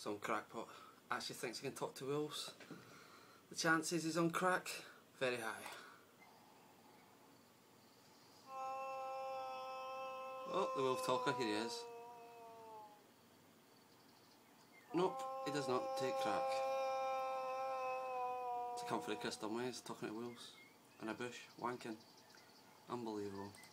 some crackpot actually thinks he can talk to wolves. The chances he's on crack, very high. Oh, the wolf talker, here he is. Nope, he does not take crack. To come for the custom ways, talking to wolves in a bush, wanking. Unbelievable.